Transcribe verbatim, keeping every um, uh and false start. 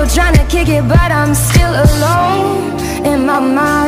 people trying to kick it, but I'm still alone in my mind.